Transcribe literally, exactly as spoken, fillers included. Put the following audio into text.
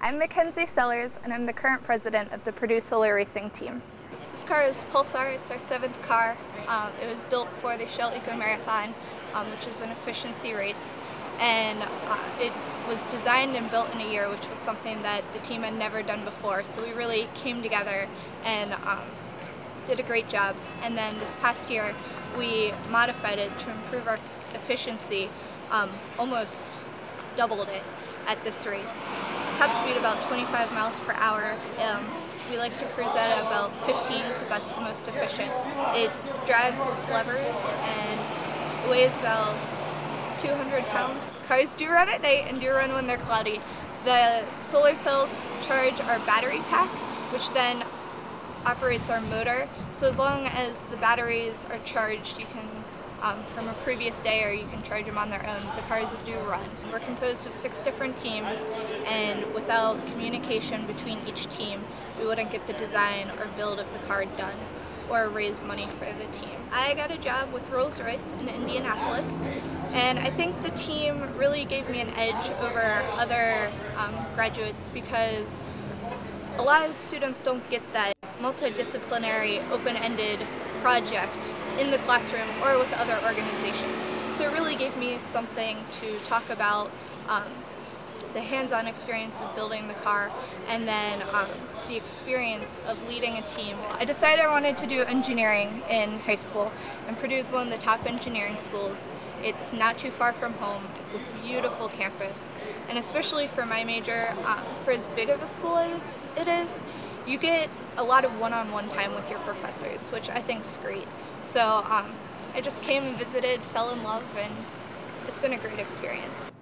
I'm Mackenzie Sellers, and I'm the current president of the Purdue Solar Racing team. This car is Pulsar. It's our seventh car. Um, it was built for the Shell Eco Marathon, um, which is an efficiency race, and uh, it was designed and built in a year, which was something that the team had never done before. So we really came together and um, did a great job. And then this past year, we modified it to improve our efficiency, um, almost doubled it at this race. Top speed about twenty-five miles per hour. Um, we like to cruise at about fifteen because that's the most efficient. It drives with levers and weighs about two hundred pounds. Cars do run at night and do run when they're cloudy. The solar cells charge our battery pack, which then operates our motor. So as long as the batteries are charged, you can Um, from a previous day, or you can charge them on their own. The cars do run. We're composed of six different teams, and without communication between each team, we wouldn't get the design or build of the car done or raise money for the team. I got a job with Rolls-Royce in Indianapolis, and I think the team really gave me an edge over other um, graduates because a lot of students don't get that multidisciplinary, open-ended project in the classroom or with other organizations. So it really gave me something to talk about, um, the hands-on experience of building the car, and then um, the experience of leading a team. I decided I wanted to do engineering in high school, and Purdue is one of the top engineering schools. It's not too far from home. It's a beautiful campus, and especially for my major, um, for as big of a school as it is, you get a lot of one-on-one time with your professors, which I think is great. So um, I just came and visited, fell in love, and it's been a great experience.